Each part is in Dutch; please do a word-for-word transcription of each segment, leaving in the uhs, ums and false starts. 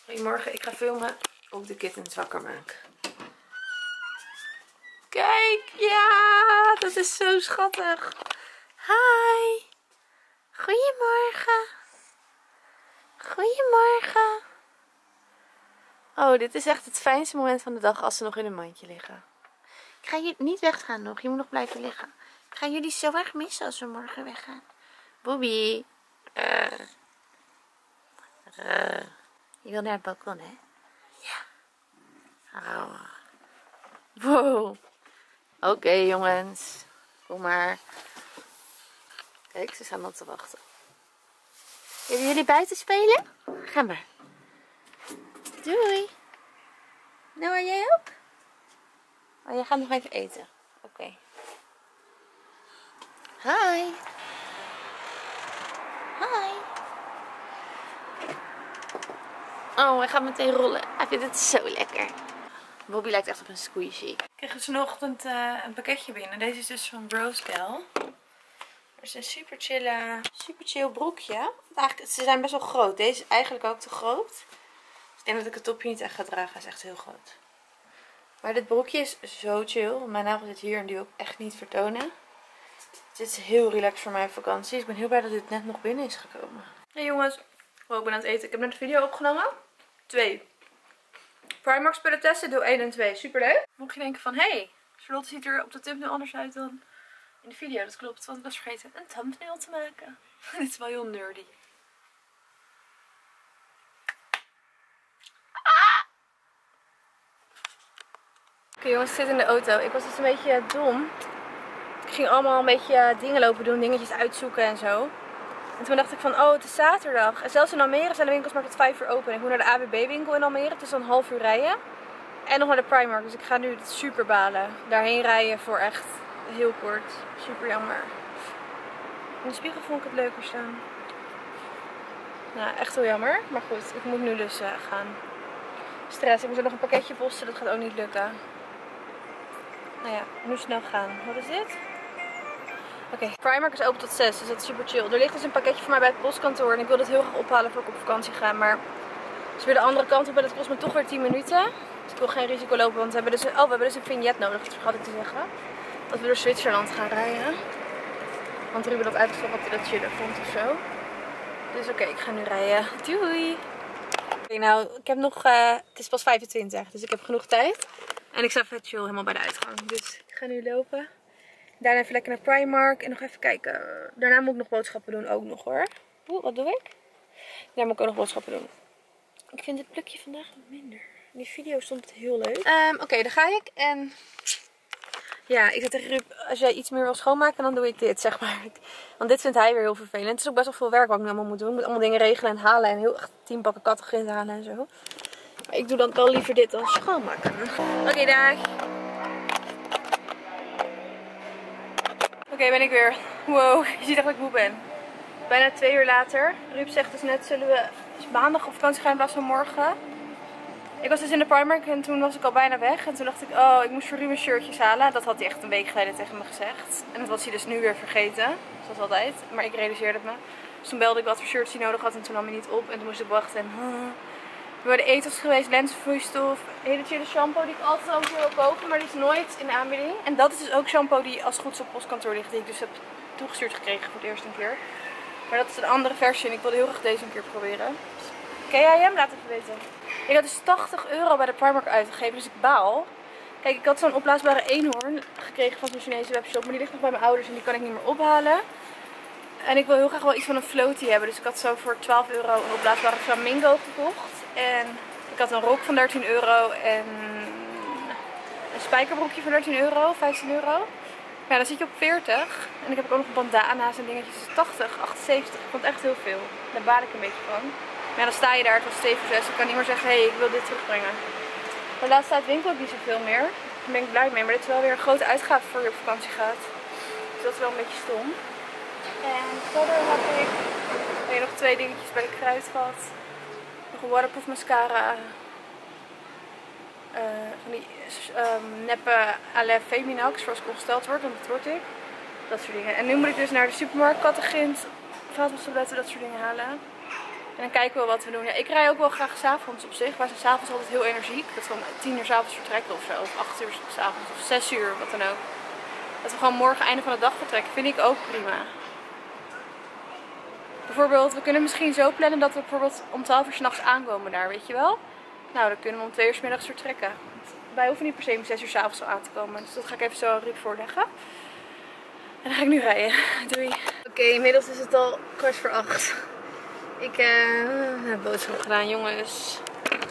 Goedemorgen, ik ga filmen op de kittens wakker maken. Kijk, ja, dat is zo schattig. Hi. Goedemorgen. Goedemorgen. Oh, dit is echt het fijnste moment van de dag als ze nog in een mandje liggen. Ik ga jullie niet weggaan nog, je moet nog blijven liggen. Ik ga jullie zo erg missen als we morgen weggaan. Bobby. Uh. Uh. Je wil naar het balkon, hè? Ja. Oh. Wow. Oké, okay, jongens. Kom maar. Kijk, ze staan al te wachten. Willen jullie buiten spelen? Ga maar. Doei. Nou, jij ook? Oh, jij gaat nog even eten. Oké. Okay. Hi. Hi. Oh, hij gaat meteen rollen. Hij vindt het zo lekker. Bobby lijkt echt op een squishy. Ik kreeg dus vanochtend uh, een pakketje binnen. Deze is dus van Broscal. Het is een super chille, super chill broekje. Eigenlijk, ze zijn best wel groot. Deze is eigenlijk ook te groot. Dus ik denk dat ik het topje niet echt ga dragen. Hij is echt heel groot. Maar dit broekje is zo chill. Mijn nagel zit hier en die wil ik echt niet vertonen. Dit is heel relaxed voor mijn vakantie. Dus ik ben heel blij dat dit net nog binnen is gekomen. Hey jongens. Oh, ik ben aan het eten. Ik heb net een video opgenomen. Twee. Primark spullen testen, deel één en twee. Super leuk. Mocht je denken van, hé, hey, Charlotte ziet er op de thumbnail anders uit dan in de video. Dat klopt, want ik was vergeten een thumbnail te maken. Dit is wel heel nerdy. Ah! Oké okay, jongens, ik zit in de auto. Ik was dus een beetje dom. Ik ging allemaal een beetje dingen lopen doen, dingetjes uitzoeken en zo. En toen dacht ik van, oh, het is zaterdag. En zelfs in Almere zijn de winkels maar tot vijf uur open. Ik moet naar de A B B winkel in Almere. Het is dan een half uur rijden. En nog naar de Primark. Dus ik ga nu super balen. Daarheen rijden voor echt heel kort. Super jammer. In de spiegel vond ik het leuker staan. Nou, echt heel jammer. Maar goed, ik moet nu dus uh, gaan. Stress. Ik moet er nog een pakketje posten. Dat gaat ook niet lukken. Nou ja, nu snel gaan. Wat is dit? Oké, okay. Primark is open tot zes, dus dat is super chill. Er ligt dus een pakketje voor mij bij het postkantoor en ik wil dit heel graag ophalen voor ik op vakantie ga. Maar het is weer de andere kant op en het kost me toch weer tien minuten. Dus ik wil geen risico lopen, want we hebben dus een, oh, we hebben dus een vignet nodig, dat vergat ik te zeggen. Dat we door Zwitserland gaan rijden. Want Ruben had uitgesteld dat hij dat chiller vond of zo. Dus oké, okay, ik ga nu rijden. Doei! Oké, okay, nou, ik heb nog, uh, het is pas vijfentwintig, dus ik heb genoeg tijd. En ik sta vet chill helemaal bij de uitgang, dus ik ga nu lopen. Daarna even lekker naar Primark en nog even kijken. Daarna moet ik nog boodschappen doen ook nog hoor. Oeh, wat doe ik? Daarna moet ik ook nog boodschappen doen. Ik vind dit plukje vandaag wat minder. In die video stond het heel leuk. Um, Oké, okay, daar ga ik. En ja, ik zei tegen Ruud, als jij iets meer wil schoonmaken, dan doe ik dit, zeg maar. Want dit vindt hij weer heel vervelend. Het is ook best wel veel werk wat ik nu allemaal moet doen. Ik moet allemaal dingen regelen en halen en heel echt tien pakken kattengrint halen en zo. Maar ik doe dan wel liever dit dan schoonmaken. Oké, okay, dag. Oké, okay, ben ik weer. Wow, je ziet echt dat ik moe ben. Bijna twee uur later. Ruud zegt dus net, zullen we maandag op vakantie gaan in plaats van morgen? Ik was dus in de Primark en toen was ik al bijna weg. En toen dacht ik, oh, ik moest voor Ruben shirtjes halen. Dat had hij echt een week geleden tegen me gezegd. En dat was hij dus nu weer vergeten. Zoals altijd. Maar ik realiseerde het me. Dus toen belde ik wat voor shirts hij nodig had en toen nam hij niet op. En toen moest ik wachten en... We waren etels geweest, lenzenvloeistof, hele chille shampoo die ik altijd al wil kopen, maar die is nooit in de aanbieding. En dat is dus ook shampoo die als het goed is op postkantoor ligt, die ik dus heb toegestuurd gekregen voor de eerste keer. Maar dat is een andere versie en ik wilde heel graag deze een keer proberen. Ken jij hem? Laat het even weten. Ik had dus tachtig euro bij de Primark uitgegeven, dus ik baal. Kijk, ik had zo'n opblaasbare eenhoorn gekregen van zo'n Chinese webshop, maar die ligt nog bij mijn ouders en die kan ik niet meer ophalen. En ik wil heel graag wel iets van een floatie hebben, dus ik had zo voor twaalf euro een opblaasbare flamingo gekocht. En ik had een rok van dertien euro en een spijkerbroekje van dertien euro, vijftien euro. Ja, dan zit je op veertig. En ik heb ook nog bandana's en dingetjes, dus tachtig, achtenzeventig. Ik vond echt heel veel. Daar baal ik een beetje van. Maar ja, dan sta je daar, het was zeven zes. Ik kan niet meer zeggen, hé, hey, ik wil dit terugbrengen. Maar de laatste tijd winkel ik niet zoveel meer. Daar ben ik blij mee. Maar dit is wel weer een grote uitgave voor je op vakantie gaat. Dus dat is wel een beetje stom. En verder heb ik nee, nog twee dingetjes bij de Kruidvat. Nog een waterproof mascara. Uh, van die um, neppe à la Feminax, zoals ik ongesteld word, want dat word ik. Dat soort dingen. En nu moet ik dus naar de supermarkt, kattengrint, vaatwastabletten, dat soort dingen halen. En dan kijken we wat we doen. Ja, ik rij ook wel graag 's avonds op zich. Wij zijn 's avonds altijd heel energiek. Dat we om tien uur 's avonds vertrekken of zo. Of acht uur 's avonds of zes uur, wat dan ook. Dat we gewoon morgen einde van de dag vertrekken. Vind ik ook prima. Bijvoorbeeld, we kunnen misschien zo plannen dat we bijvoorbeeld om twaalf uur 's nachts aankomen daar, weet je wel? Nou, dan kunnen we om twee uur 's middags vertrekken. Wij hoeven niet per se om zes uur 's avonds aan te komen. Dus dat ga ik even zo aan Ruud voorleggen. En dan ga ik nu rijden. Doei. Oké, okay, inmiddels is het al kwart voor acht. Ik uh, heb boodschap gedaan, jongens.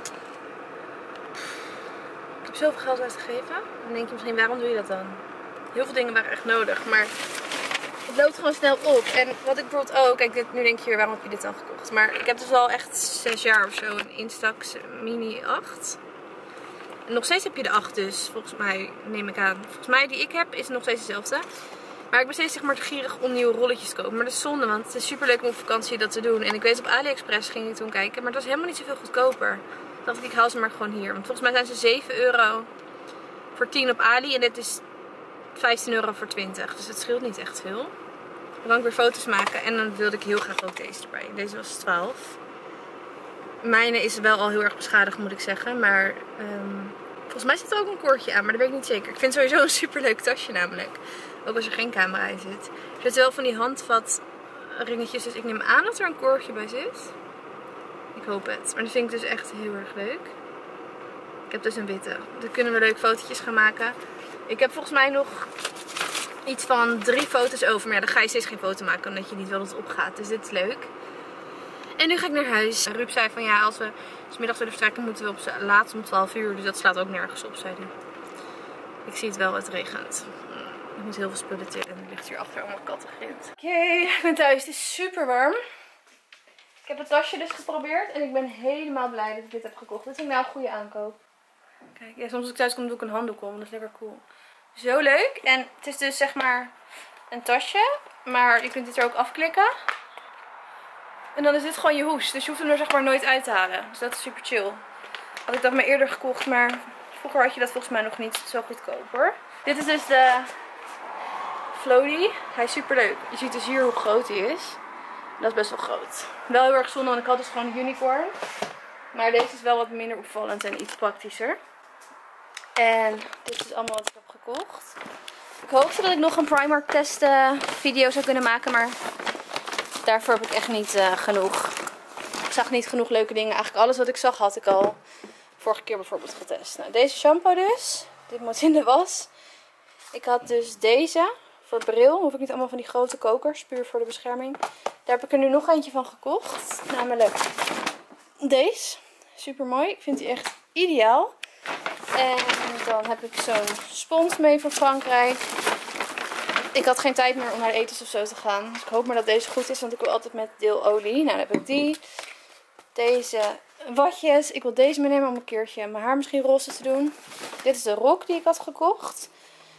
Ik heb zoveel geld uitgegeven. Dan denk je misschien, waarom doe je dat dan? Heel veel dingen waren echt nodig, maar het loopt gewoon snel op. En wat ik bijvoorbeeld ook, kijk, dit, nu denk je weer, waarom heb je dit dan gekocht? Maar ik heb dus al echt zes jaar of zo een Instax Mini acht. En nog steeds heb je de acht dus, volgens mij, neem ik aan. Volgens mij die ik heb is nog steeds dezelfde. Maar ik ben steeds zeg maar te gierig om nieuwe rolletjes te kopen. Maar dat is zonde, want het is super leuk om op vakantie dat te doen. En ik weet op AliExpress ging ik toen kijken, maar het was helemaal niet zoveel goedkoper. Toen dacht ik, ik haal ze maar gewoon hier. Want volgens mij zijn ze zeven euro voor tien op Ali en dit is vijftien euro voor twintig. Dus het scheelt niet echt veel. Dan kan ik weer foto's maken en dan wilde ik heel graag ook deze erbij. Deze was twaalf. Mijne is wel al heel erg beschadigd, moet ik zeggen. Maar um, volgens mij zit er ook een koordje aan, maar dat weet ik niet zeker. Ik vind het sowieso een super leuk tasje namelijk. Ook als er geen camera in zit. Er zitten wel van die handvat ringetjes, dus ik neem aan dat er een koordje bij zit. Ik hoop het. Maar dat vind ik dus echt heel erg leuk. Ik heb dus een witte. Dan kunnen we leuk fotootjes gaan maken. Ik heb volgens mij nog iets van drie foto's over. Maar ja, dan ga je steeds geen foto maken omdat je niet wil dat het opgaat. Dus dit is leuk. En nu ga ik naar huis. Ruud zei van ja, als we 's middags willen vertrekken moeten we op laatst om twaalf uur. Dus dat slaat ook nergens op, zei hij. Ik zie het wel, het regent. Ik moet heel veel spullen tillen. En er ligt hier achter allemaal kattengrind. Oké, okay, ik ben thuis. Het is super warm. Ik heb het tasje dus geprobeerd. En ik ben helemaal blij dat ik dit heb gekocht. Dit is nou een goede aankoop. Kijk, ja, soms als ik thuis kom doe ik een handdoek om. Dat is lekker cool. Zo leuk. En het is dus zeg maar een tasje. Maar je kunt dit er ook afklikken. En dan is dit gewoon je hoes. Dus je hoeft hem er zeg maar nooit uit te halen. Dus dat is super chill. Had ik dat maar eerder gekocht. Maar vroeger had je dat volgens mij nog niet zo goedkoop hoor. Dit is dus de Floaty. Hij is super leuk. Je ziet dus hier hoe groot hij is. Dat is best wel groot. Wel heel erg zonde, want ik had dus gewoon een unicorn. Maar deze is wel wat minder opvallend en iets praktischer. En dit is allemaal wat ik heb gekocht. Ik hoopte dat ik nog een Primark test uh, video zou kunnen maken. Maar daarvoor heb ik echt niet uh, genoeg. Ik zag niet genoeg leuke dingen. Eigenlijk alles wat ik zag had ik al vorige keer bijvoorbeeld getest. Nou, deze shampoo dus. Dit moet in de was. Ik had dus deze. Voor bril hoef ik niet allemaal van die grote kokers. Puur voor de bescherming. Daar heb ik er nu nog eentje van gekocht. Namelijk deze. Super mooi. Ik vind die echt ideaal. En dan heb ik zo'n spons mee voor Frankrijk. Ik had geen tijd meer om naar de etens of zo te gaan. Dus ik hoop maar dat deze goed is. Want ik wil altijd met deelolie. Nou, dan heb ik die. Deze watjes. Ik wil deze meenemen om een keertje mijn haar misschien roze te doen. Dit is de rok die ik had gekocht.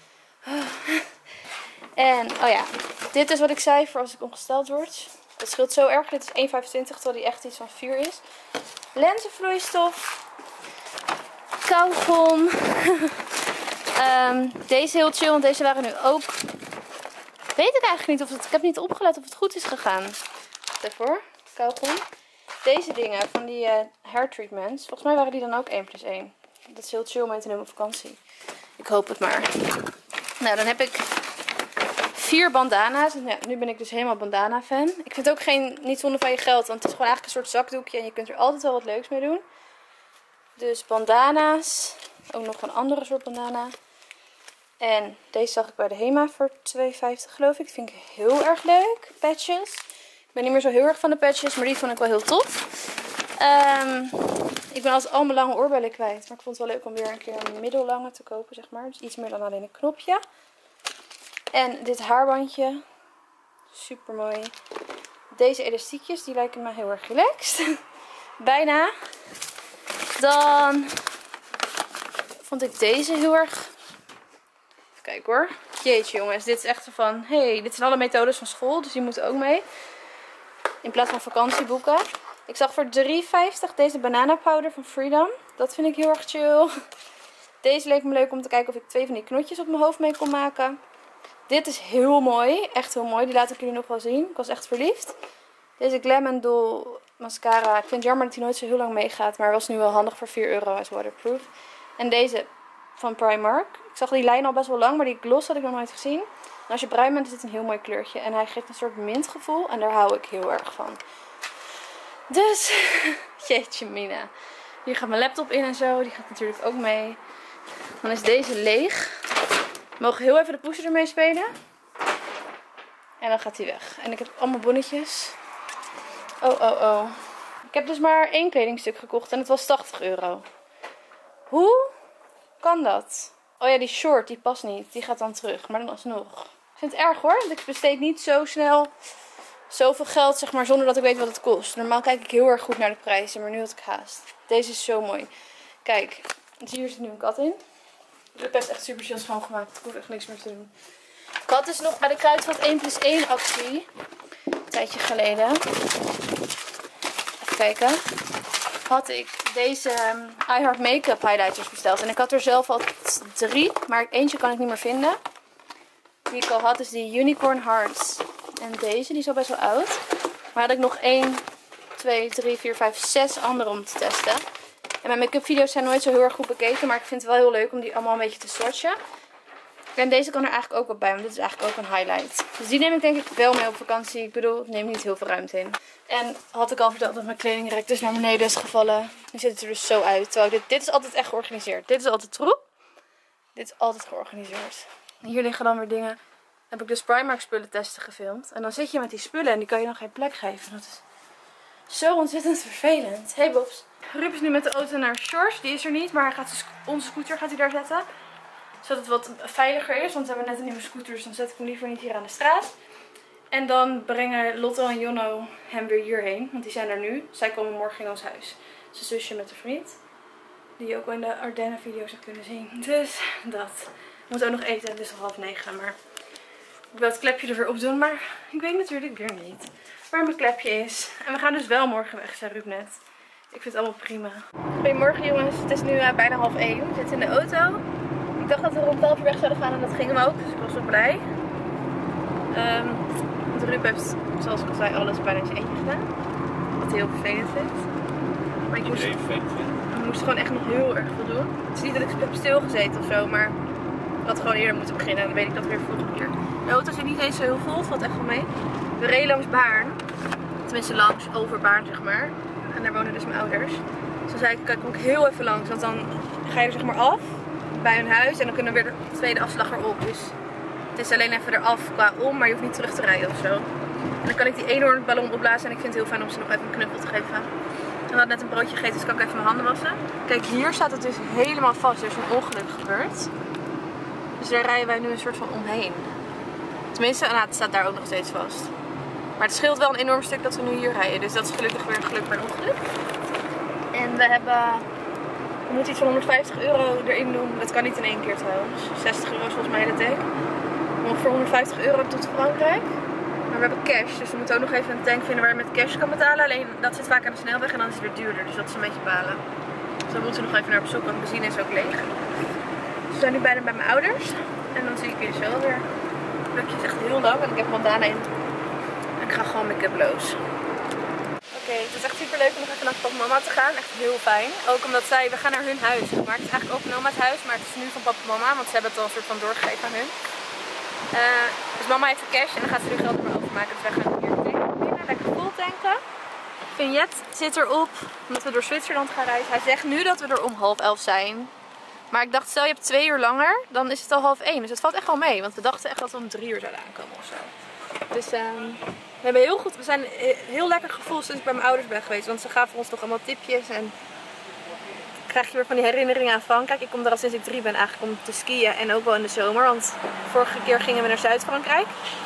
En, oh ja, dit is wat ik zei voor als ik ongesteld word. Dat scheelt zo erg. Dit is één vijfentwintig, terwijl die echt iets van vier is. Lenzenvloeistof. Kauwgom. um, deze heel chill, want deze waren nu ook... Weet ik eigenlijk niet of het... Ik heb niet opgelet of het goed is gegaan. Daarvoor, kauwgom. Deze dingen van die uh, hair treatments. Volgens mij waren die dan ook één plus één. Dat is heel chill om mee te nemen op vakantie. Ik hoop het maar. Nou, dan heb ik vier bandana's. Ja, nu ben ik dus helemaal bandana fan. Ik vind het ook geen, niet zonde van je geld. Want het is gewoon eigenlijk een soort zakdoekje. En je kunt er altijd wel wat leuks mee doen. Dus bandana's. Ook nog een andere soort bandana. En deze zag ik bij de Hema voor twee vijftig geloof ik. Vind ik heel erg leuk. Patches. Ik ben niet meer zo heel erg van de patches. Maar die vond ik wel heel tof. Um, ik ben altijd al mijn lange oorbellen kwijt. Maar ik vond het wel leuk om weer een keer een middellange te kopen, zeg maar. Dus iets meer dan alleen een knopje. En dit haarbandje. Super mooi. Deze elastiekjes, die lijken me heel erg relaxed. Bijna. Dan vond ik deze heel erg... Even kijken hoor. Jeetje jongens, dit is echt zo van... Hey, dit zijn alle methodes van school, dus die moeten ook mee. In plaats van vakantieboeken. Ik zag voor drie vijftig deze banana powder van Freedom. Dat vind ik heel erg chill. Deze leek me leuk om te kijken of ik twee van die knotjes op mijn hoofd mee kon maken. Dit is heel mooi. Echt heel mooi. Die laat ik jullie nog wel zien. Ik was echt verliefd. Deze Glam and Doll mascara. Ik vind het jammer dat hij nooit zo heel lang meegaat. Maar was nu wel handig voor vier euro. Hij is waterproof. En deze van Primark. Ik zag die lijn al best wel lang. Maar die gloss had ik nog nooit gezien. En als je bruin bent is dit een heel mooi kleurtje. En hij geeft een soort mintgevoel. En daar hou ik heel erg van. Dus, jeetje mina. Hier gaat mijn laptop in en zo. Die gaat natuurlijk ook mee. Dan is deze leeg. We mogen heel even de poeser ermee spelen. En dan gaat hij weg. En ik heb allemaal bonnetjes. Oh, oh, oh. Ik heb dus maar één kledingstuk gekocht. En het was tachtig euro. Hoe kan dat? Oh ja, die short, die past niet. Die gaat dan terug. Maar dan alsnog. Ik vind het erg hoor. Want ik besteed niet zo snel zoveel geld, zeg maar, zonder dat ik weet wat het kost. Normaal kijk ik heel erg goed naar de prijzen. Maar nu had ik haast. Deze is zo mooi. Kijk, hier zit nu een kat in. Ik heb echt super chill schoongemaakt. Ik hoef echt niks meer te doen. Ik had dus nog bij de Kruidvat één plus één actie. Een tijdje geleden. Even kijken. Had ik deze um, iHeart Make-up highlighters besteld. En ik had er zelf al drie. Maar eentje kan ik niet meer vinden. Die ik al had is die Unicorn Hearts. En deze, die is al best wel oud. Maar had ik nog één, twee, drie, vier, vijf, zes andere om te testen. En mijn make-up video's zijn nooit zo heel erg goed bekeken. Maar ik vind het wel heel leuk om die allemaal een beetje te swatchen. En deze kan er eigenlijk ook wel bij. Want dit is eigenlijk ook een highlight. Dus die neem ik denk ik wel mee op vakantie. Ik bedoel, het neemt niet heel veel ruimte in. En had ik al verteld dat mijn kledingrek dus naar beneden is gevallen. Nu ziet het er dus zo uit. Terwijl dit, dit is altijd echt georganiseerd. Dit is altijd troep. Dit is altijd georganiseerd. En hier liggen dan weer dingen. Heb ik dus Primark spullen testen gefilmd. En dan zit je met die spullen en die kan je dan geen plek geven. Dat is zo ontzettend vervelend. Hey Bobs. Ruben is nu met de auto naar Shores. Die is er niet, maar hij gaat onze scooter gaat hij daar zetten. Zodat het wat veiliger is. Want we hebben net een nieuwe scooter, dus dan zet ik hem liever niet hier aan de straat. En dan brengen Lotto en Jonno hem weer hierheen. Want die zijn er nu. Zij komen morgen in ons huis. Zijn zusje met een vriend. Die je ook al in de Ardennen video's hebt kunnen zien. Dus dat. We moeten ook nog eten. Het is al half negen. Maar ik wil het klepje er weer op doen. Maar ik weet natuurlijk weer niet waar mijn klepje is. En we gaan dus wel morgen weg, zei Ruben net. Ik vind het allemaal prima. Goedemorgen jongens. Het is nu uh, bijna half één. We zitten in de auto. Ik dacht dat we om twaalf uur weg zouden gaan en dat gingen we ook. Dus ik was wel blij. Um, want Ruben heeft, zoals ik al zei, alles bijna in zijn eentje gedaan. Wat hij heel vervelend vindt. Maar ik moest, ik moest gewoon echt nog heel erg veel doen. Het is niet dat ik heb stilgezeten of zo, maar ik had gewoon eerder moeten beginnen. En dan weet ik dat weer volgende keer. De auto zit niet eens zo heel vol, het valt echt wel mee. We reden langs Baarn. Tenminste langs, over Baarn zeg maar. En daar wonen dus mijn ouders. Dus dan zei ik, kijk, kom ik heel even langs. Want dan ga je er zeg maar af bij hun huis. En dan kunnen we weer de tweede afslag erop. Dus het is alleen even eraf qua om, maar je hoeft niet terug te rijden of zo. En dan kan ik die eenhoornballon opblazen. En ik vind het heel fijn om ze nog even een knuffel te geven. En we hadden net een broodje gegeten, dus kan ik even mijn handen wassen. Kijk, hier staat het dus helemaal vast. Er is een ongeluk gebeurd. Dus daar rijden wij nu een soort van omheen. Tenminste, nou, het staat daar ook nog steeds vast. Maar het scheelt wel een enorm stuk dat we nu hier rijden. Dus dat is gelukkig weer een geluk bij een ongeluk. En we hebben... We moeten iets van honderdvijftig euro erin doen. Dat kan niet in één keer trouwens. zestig euro is volgens mij de tank. Ongeveer honderdvijftig euro tot Frankrijk. Maar we hebben cash. Dus we moeten ook nog even een tank vinden waar je met cash kan betalen. Alleen dat zit vaak aan de snelweg en dan is het weer duurder. Dus dat is een beetje balen. Dus dan moeten we nog even naar op zoek, want benzine is ook leeg. Dus we zijn nu bijna bij mijn ouders. En dan zie ik jullie zo weer. Het plukje is echt heel lang en ik heb bandana in. En ik ga gewoon make-uploos. Oké, okay, het is echt super leuk om nog even naar papa en mama te gaan. Echt heel fijn. Ook omdat zij, we gaan naar hun huis. Maar het is eigenlijk ook mama's huis, maar het is nu van papa en mama. Want ze hebben het al een soort van doorgegeven aan hun. Uh, dus mama heeft de cash en dan gaat ze nu geld er maar overmaken. Dus wij gaan hier binnen lekker vol tanken. Vignet zit erop, omdat we door Zwitserland gaan reizen. Hij zegt nu dat we er om half elf zijn. Maar ik dacht, stel je hebt twee uur langer, dan is het al half één. Dus het valt echt wel mee. Want we dachten echt dat we om drie uur zouden aankomen of zo. Dus um, we hebben heel goed, we zijn heel lekker gevoeld sinds ik bij mijn ouders ben geweest. Want ze gaven ons nog allemaal tipjes en krijg je weer van die herinneringen aan Frankrijk. Ik kom er al sinds ik drie ben eigenlijk om te skiën en ook wel in de zomer. Want vorige keer gingen we naar Zuid-Frankrijk.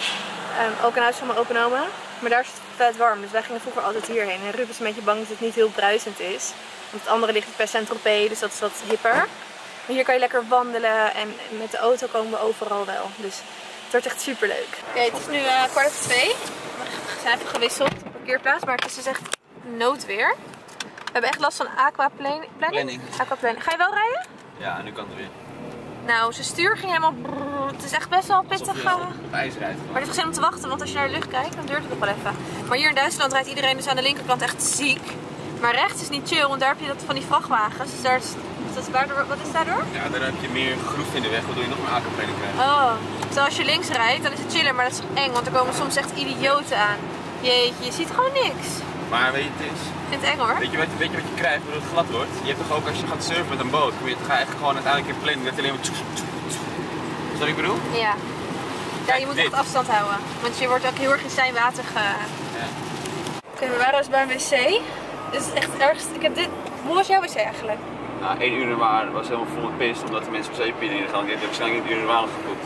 Um, ook een huis van mijn opa en oma. Maar daar is het vet warm, dus wij gingen vroeger altijd hierheen. En Ruben is een beetje bang dat het niet heel bruisend is. Want het andere ligt bij Saint-Tropez, dus dat is wat hipper. Maar hier kan je lekker wandelen en met de auto komen we overal wel. Dus het wordt echt super leuk. Oké, okay, het is nu uh, kwart over twee. We zijn even gewisseld op de parkeerplaats, maar het is dus echt noodweer. We hebben echt last van aquaplanning. Aquaplanning. Ga je wel rijden? Ja, nu kan het weer. Nou, zijn stuur ging helemaal brrr. Het is echt best wel pittig. Uh... Het ijs rijdt. Maar het heeft geen zin om te wachten, want als je naar de lucht kijkt, dan duurt het nog wel even. Maar hier in Duitsland rijdt iedereen dus aan de linkerkant echt ziek. Maar rechts is niet chill, want daar heb je dat van die vrachtwagens. Dus daar is, dat is waardoor, wat is daardoor? Ja, daar heb je meer groef in de weg, waardoor je nog meer aankapelling krijgt. Oh, terwijl als je links rijdt, dan is het chiller, maar dat is eng, want er komen soms echt idioten aan. Jeetje, je ziet gewoon niks. Maar weet je, het is... Ik vind het eng hoor. Weet je, weet, je, weet je wat je krijgt doordat het glad wordt? Je hebt toch ook als je gaat surfen met een boot, kom je, ga je echt gewoon uiteindelijk in planning dat je alleen maar tjoes, tjoes, tjoes. Is dat wat ik bedoel? Ja. Ja, je moet echt afstand houden, want je wordt ook heel erg in zijn water ge... Ja. Oké, okay, we waren dus bij een wc. Dit is echt ergst. Ik heb dit... Hoe was jouw wc eigenlijk? Nou, één uur waar was helemaal vol met pist omdat de mensen op zeepje in gaan. Ik heb waarschijnlijk niet uur waar gepoept.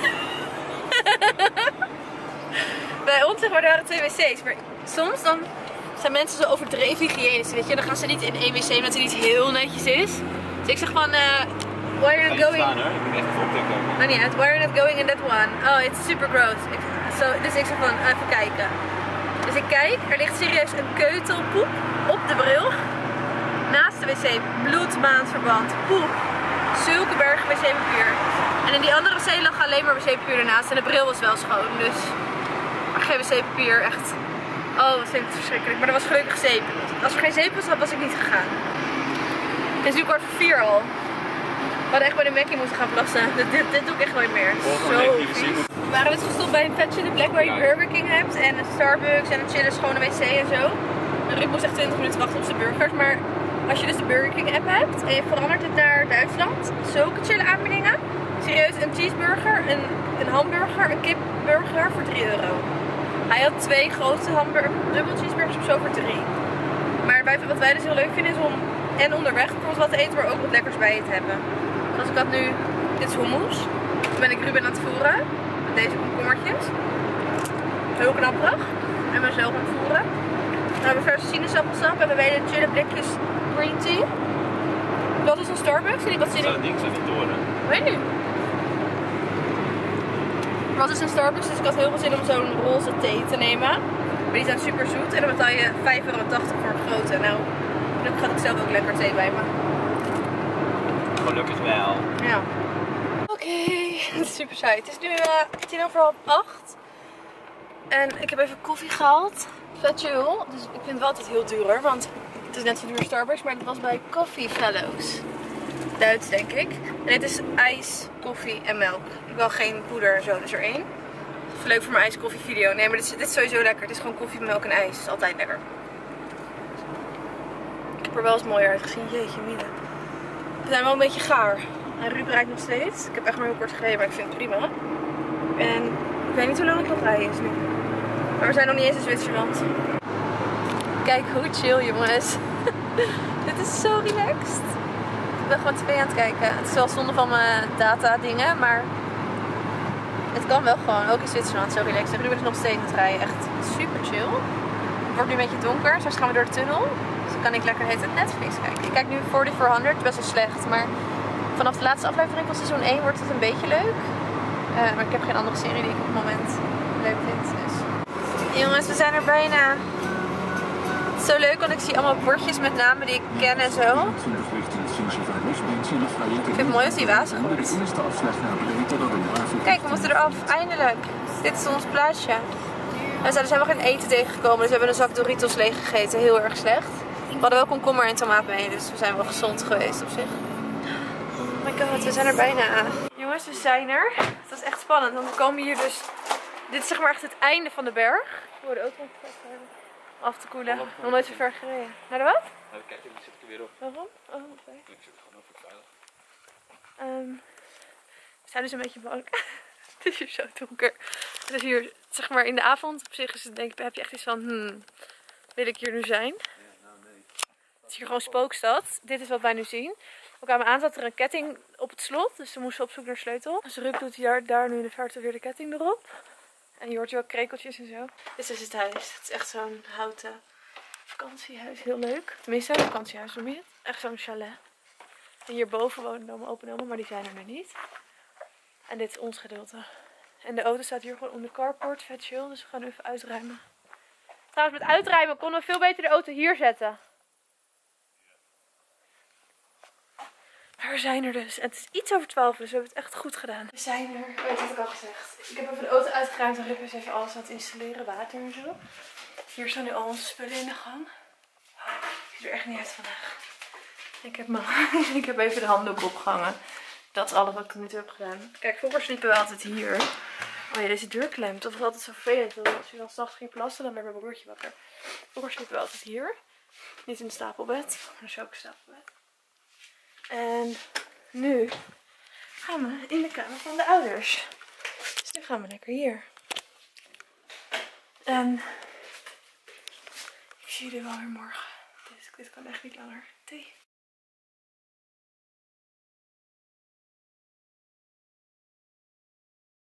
Bij ons zeg maar, er waren twee wc's, maar soms dan zijn mensen zo overdreven hygiënisch, weet je. Dan gaan ze niet in één wc omdat het niet heel netjes is. Dus ik zeg van, uh, why are you not going... Staan, hoor. Ik moet echt even optikken. Maar niet uit, why are you not going in that one? Oh, it's super gross. Ik, so, dus ik zeg van, even kijken. Dus ik kijk, er ligt serieus een keutelpoep op de bril. Naast de wc, bloedmaandverband, poep, zulke bergen wc-papier. En in die andere wc lag alleen maar wc-papier ernaast en de bril was wel schoon, dus... Maar geen wc-papier, echt... Oh, wat vind ik het verschrikkelijk. Maar er was gelukkig zeep. Als er geen zeep was, was ik niet gegaan. Het is nu kwart voor vier al. We hadden echt bij de Mackie moeten gaan plassen. Dit, dit, dit doe ik echt nooit meer. Zo vies. We waren dus gestopt bij een vet chille plek waar je Burger King hebt en een Starbucks en een chille schone wc en zo. En Ruud moest echt twintig minuten wachten op zijn burgers, maar als je dus de Burger King app hebt en je verandert het naar Duitsland, zulke chille aanbiedingen. Serieus, een cheeseburger, een, een hamburger, een kipburger voor drie euro. Hij had twee grote hamburger, dubbel cheeseburgers of zo voor drie. Maar wij, wat wij dus heel leuk vinden is om en onderweg bijvoorbeeld wat te eten, maar ook wat lekkers bij je te hebben. Zoals ik had nu, dit is hummus. Dan ben ik Ruben aan het voeren. Met deze komkommertjes. Heel knapperig. En mezelf aan het voeren. Dan hebben we verse sinaasappelsap. En we weten chille blikjes green tea. Dat is een Starbucks. En ik had zin in... Dat ding zijn niet door, hè? Weet niet. Dat is een Starbucks, dus ik had heel veel zin om zo'n roze thee te nemen. Maar die zijn super zoet. En dan betaal je vijf euro tachtig voor een grote. Nou, dan had ik zelf ook lekker thee bij me. Gelukkig wel. Ja. Oké, okay. Het is super saai. Het is nu uh, tien over half acht. En ik heb even koffie gehaald. Vet chill. Dus ik vind het wel altijd heel duur hoor. Want het is net zo duur Starbucks, maar het was bij Coffee Fellows. Duits denk ik. En dit is ijs, koffie en melk. Ik wil geen poeder en zo, dus er één. Leuk voor mijn ijskoffie video. Nee, maar dit is, dit is sowieso lekker. Het is gewoon koffie, melk en ijs. Het is altijd lekker. Ik heb er wel eens mooier uitgezien. Jeetje, midden. We zijn wel een beetje gaar. En Ruud rijdt nog steeds. Ik heb echt maar heel kort gereden, maar ik vind het prima. En ik weet niet hoe lang ik nog rijden is nu. Maar we zijn nog niet eens in Zwitserland. Kijk hoe chill jongens. Dit is zo relaxed. Ik ben gewoon tv aan het kijken. Het is wel zonde van mijn data dingen, maar het kan wel gewoon. Ook in Zwitserland zo relaxed. En Ruben is nog steeds aan het rijden. Echt super chill. Het wordt nu een beetje donker. Straks gaan we door de tunnel. Dus dan kan ik lekker het Netflix kijken. Ik kijk nu forty four hundred. Best wel slecht. Maar vanaf de laatste aflevering van seizoen één wordt het een beetje leuk. Uh, maar ik heb geen andere serie die ik op het moment leuk vind. Dus. Jongens, we zijn er bijna. Het is zo leuk, want ik zie allemaal bordjes met namen die ik ken en zo. Ik vind het mooi als die wazig wordt. Kijk, we moeten eraf. Eindelijk. Dit is ons plaatsje. We zijn dus helemaal geen eten tegengekomen. Dus we hebben een zak Doritos leeg gegeten. Heel erg slecht. We hadden wel komkommer en tomaat mee. Dus we zijn wel gezond geweest op zich. Oh my god, we zijn er bijna. Jongens, we zijn er. Het was echt spannend. Want we komen hier dus... Dit is zeg maar echt het einde van de berg. Oh, de auto af te koelen. Nog nooit zo ver gereden. Naar de wat? Nou, kijk, die zit ik er weer op. Waarom? Oh, oké. Ik zit er gewoon over veilig. Um, we zijn dus een beetje bang. Het is hier zo donker. Het is hier, zeg maar, in de avond op zich is het, denk ik, heb je echt iets van, hmm, wil ik hier nu zijn? Ja, nou nee. Het is hier gewoon spookstad. Dit is wat wij nu zien. We kwamen aan, zat er een ketting op het slot, dus we moesten op zoek naar sleutel. Dus Ruud doet daar, daar nu in de verte weer de ketting erop. En je hoort hier ook krekeltjes en zo. Dit is het huis. Het is echt zo'n houten vakantiehuis. Heel leuk. Tenminste, een vakantiehuis noem je het. Echt zo'n chalet. En hierboven wonen dan mijn opa en oma, maar die zijn er nu niet. En dit is ons gedeelte. En de auto staat hier gewoon onder de carport. Vet chill, dus we gaan nu even uitruimen. Trouwens, met uitruimen konden we veel beter de auto hier zetten. Maar er zijn er dus. En het is iets over twaalf, dus we hebben het echt goed gedaan. We zijn er. Oh, dat had ik al gezegd. Ik heb even de auto uitgeruimd en Rip is even alles aan het installeren. Water en zo. Hier staan nu al onze spullen in de gang. Oh, ik zie er echt niet uit vandaag. Ik heb, mijn... ik heb even de handdoek opgehangen. Dat is alles wat ik tot nu toe heb gedaan. Kijk, vroeger sliepen we altijd hier. Oh ja, deze deur klemt. Dat was altijd zo vervelend. Als je dan s'nachts ging plassen, dan werd mijn broertje wakker. Vroeger sliepen we altijd hier. Niet in een stapelbed. Maar dus ook een stapelbed. En nu gaan we in de kamer van de ouders. Dus nu gaan we lekker hier. En ik zie jullie wel weer morgen. Dit, dit kan echt niet langer. Doei.